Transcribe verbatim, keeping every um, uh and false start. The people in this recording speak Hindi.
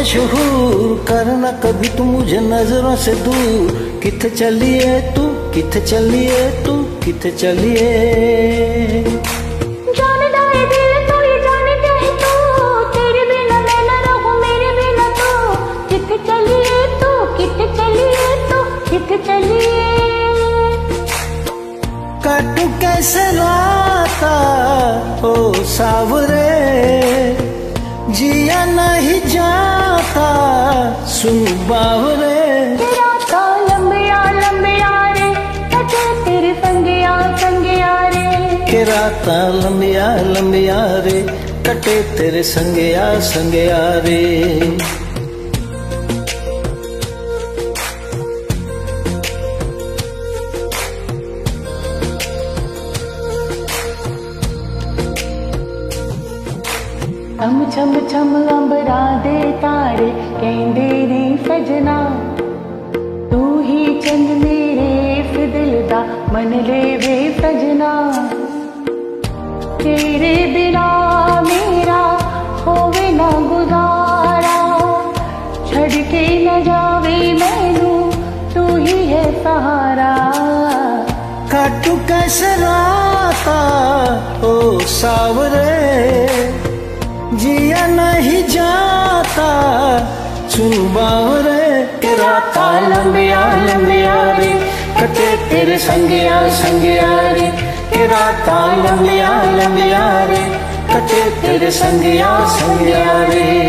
मशहूर, करना कभी तू मुझे नजरों से दूर। किथे चलिए तू, किथे चलिए तू, किथे चलिए। जानदा है दिल तो ये जाने चाहे तू, तेरे बिना मैं न रहूं मेरे बिना तू। किथे चलिए तू, किथे चलिए तू, किथे चलिए। काटू कैसे राता ओ सावरे, जिया नहीं जाता सुन बावरे। राता लंबिया लंबिया रे, कटे तेरे संगिया संगिया रे। के राता लंबिया लंबिया रे, कटे तेरे संगिया संगिया रे। छम छम छम अंबरा दे तारे कहंदे ने सजना, तू ही चंद मेरे फिदिल दा मन ले वे सजना। तेरे बिना मेरा होवे ना गुजारा, छड़ के न जावे मैनू तू ही है सहारा। काटू कैसे राता ओ सावरे, जिया नहीं जाता सुन बावरे। के राता लंबिया लंबिया रे, कटे तेरे संगिया संगिया रे। के राता लंबिया लंबिया रे, कटे तेरे संगिया संगिया रे।